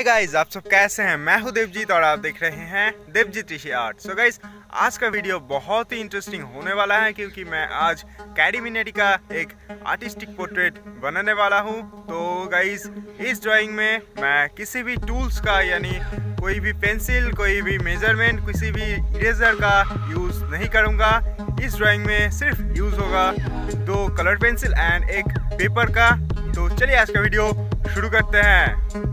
Hey guys, आप सब कैसे हैं? मैं हूं देवजीत और आप देख रहे हैं Devjeet Rishi art. So guys, आज का वीडियो बहुत ही इंटरेस्टिंग होने वाला है क्योंकि मैं आज कैरीमिनेटी का एक आर्टिस्टिक पोर्ट्रेट बनाने वाला हूं। तो गाइस, इस ड्राइंग में मैं किसी भी टूल्स का यानी कोई भी पेंसिल, कोई भी मेजरमेंट, किसी भी इरेजर का यूज़ नहीं करूँगा। इस ड्राइंग में सिर्फ यूज़ होगा 2 कलर पेंसिल एंड एक पेपर का। तो चलिए आज का वीडियो शुरू करते हैं।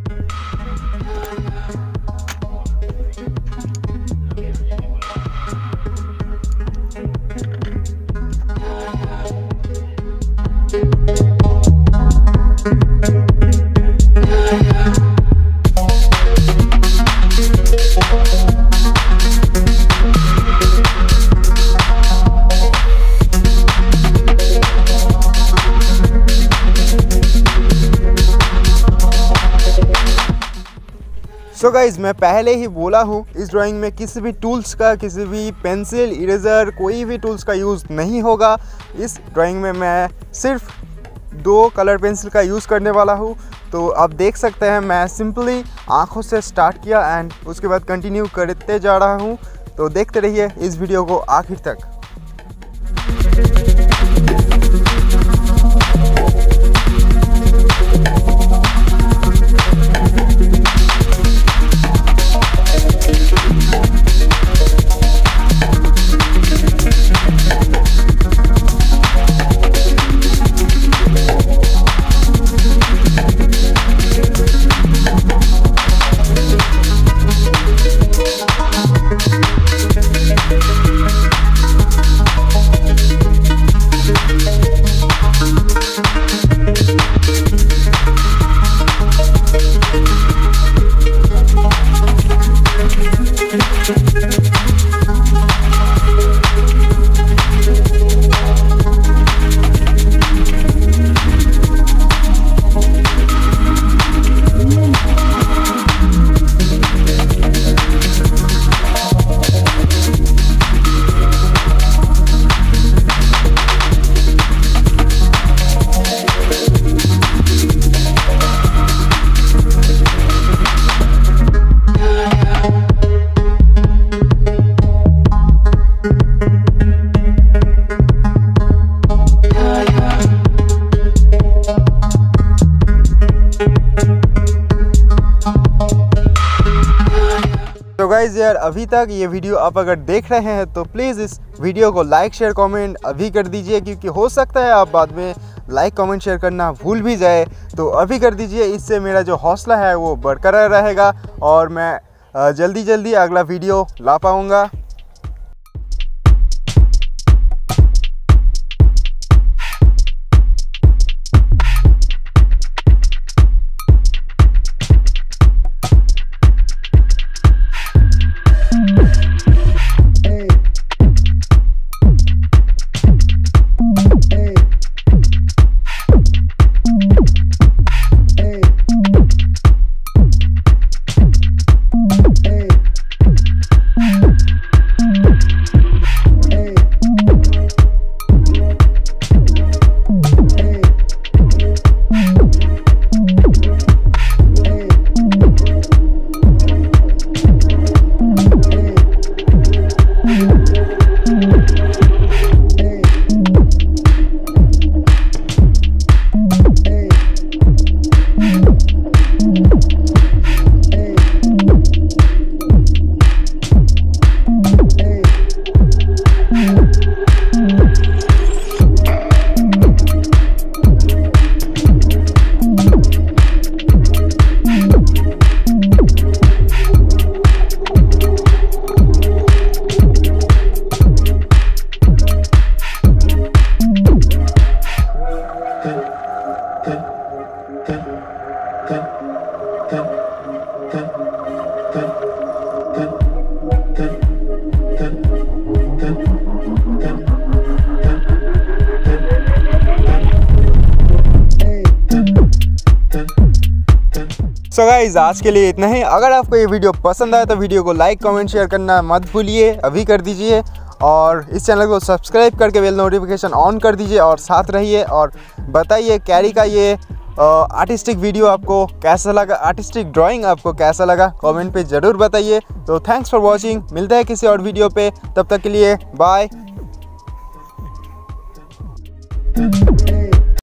सो गाइज, मैं पहले ही बोला हूँ इस ड्राइंग में किसी भी टूल्स का, किसी भी पेंसिल, इरेजर, कोई भी टूल्स का यूज़ नहीं होगा। इस ड्राइंग में मैं सिर्फ 2 कलर पेंसिल का यूज़ करने वाला हूँ। तो आप देख सकते हैं मैं सिंपली आँखों से स्टार्ट किया एंड उसके बाद कंटिन्यू करते जा रहा हूँ। तो देखते रहिए इस वीडियो को आखिर तक। तो गाइज़ यार, अभी तक ये वीडियो आप अगर देख रहे हैं तो प्लीज़ इस वीडियो को लाइक, शेयर, कमेंट अभी कर दीजिए, क्योंकि हो सकता है आप बाद में लाइक, कमेंट, शेयर करना भूल भी जाए। तो अभी कर दीजिए, इससे मेरा जो हौसला है वो बरकरार रहेगा और मैं जल्दी अगला वीडियो ला पाऊँगा। सो गाइस, आज के लिए इतना ही। अगर आपको ये वीडियो पसंद आए तो वीडियो को लाइक, कमेंट, शेयर करना मत भूलिए, अभी कर दीजिए। और इस चैनल को सब्सक्राइब करके बेल नोटिफिकेशन ऑन कर दीजिए और साथ रहिए। और बताइए कैरी का ये आर्टिस्टिक वीडियो आपको कैसा लगा, आर्टिस्टिक ड्राइंग आपको कैसा लगा, कमेंट पे ज़रूर बताइए। तो थैंक्स फॉर वॉचिंग, मिलते हैं किसी और वीडियो पे, तब तक के लिए बाय।